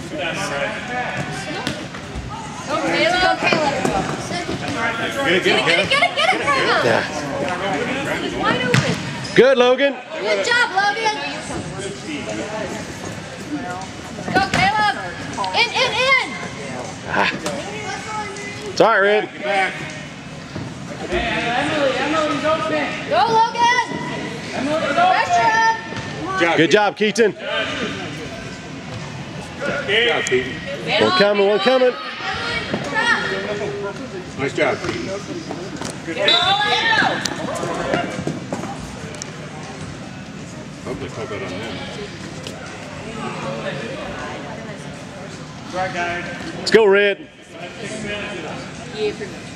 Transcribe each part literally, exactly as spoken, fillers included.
Go, Caleb. Go, Caleb. Get it, get it, get it, get it, get it, Caleb. Yeah. Wide open. Good, Logan. Good job, Logan. Go, Caleb. In, in, in. Ah. It's all right, Red. Get back. Emily, Emily's open. Go, Logan. Emily's Pressure open. up. Good job, Keaton. Good job, Keaton. One coming, one coming. Nice job, Keaton. Good job. Hopefully call that on them. Right, guys. Let's go, Red. Yeah, pretty much.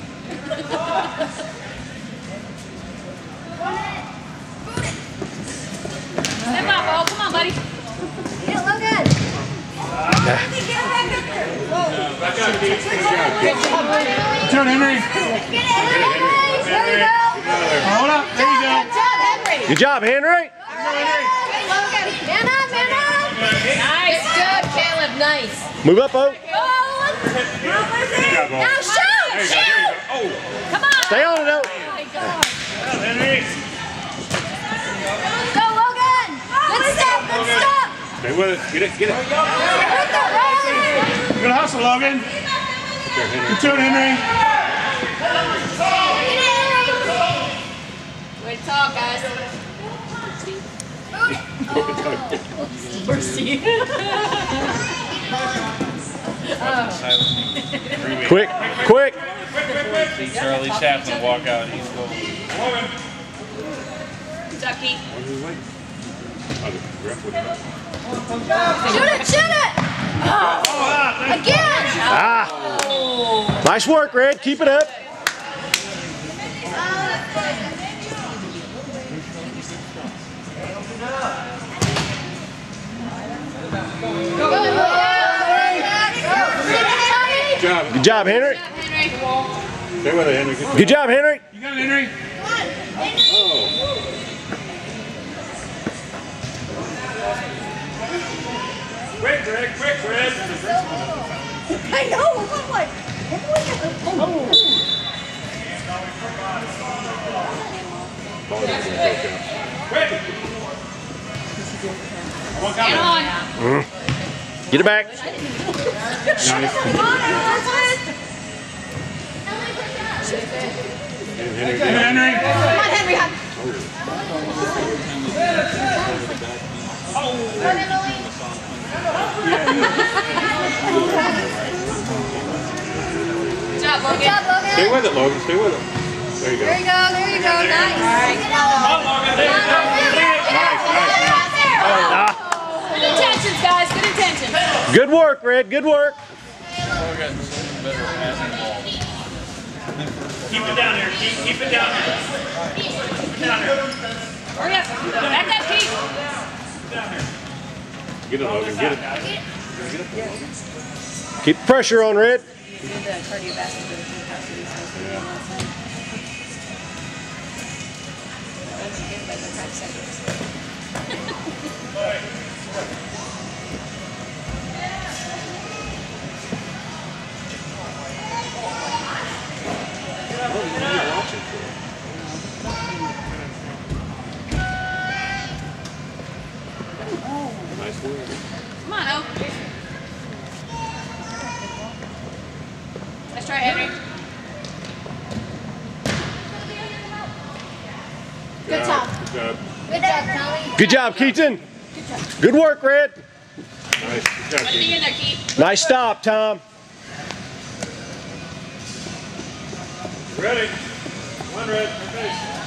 Step up, Bo. Come on, buddy. Get Logan. Get back up there. Back up, Keaton. Good job, Keaton. Turn, Henry. Get it, Henry. There you go. Hold up. There you go. Good job, Henry. Good job, Henry. All right. Logan. Man up, man up. Nice. Good, Caleb. Nice. Move up, Bo. Go. Now shoot. There you go, there you Shoot. go. Oh! Come on. Stay on it, though. Oh, my God. Henry! Go, Logan. Good step, good step. Stay with it. Get it, get it. With the run. Good hustle, Logan. There, Henry. Good turn, Henry. Way to talk, guys. Mercy. Quick, quick. Charlie Chaplin walk out. He's going. Ducky. What are we waiting? Oh, the ref would have. Shoot it, shoot it. Oh, again. Ah. Nice work, Red. Keep it up. Good job. Good job, Henry. Stay with it, Henry. Good, Good job, Henry. You got it, Henry. Oh. Quick, Greg. Quick, Greg. I know. I'm like, Ball doesn't go down. Quick. get on. Mm. Get it back. Nice. Come on, Elizabeth. Henry, Good, Henry. Come on, Henry. Run, Emily. Good job, Logan. Good job, Logan. Stay with it, Logan. Stay with it. There you go. There you go, there you go. Nice. All right, come on. Nice, nice, nice. Ah. Good intentions, guys. Good intentions. Good work, Red. Good work. Keep it down here. Keep, keep it down here. Keep it down here. Hurry up. Back up, Pete. Get it, Logan. Get it. Keep the pressure on, Red. Nice work. Come on, Oak. Let's try Henry. Good job. Good job. Good job, Tommy. Good job, Keaton. Good work, Red. Nice. Good job, Be Keaton. in there, Keith. Nice stop, Tom. Ready. One red. Finish.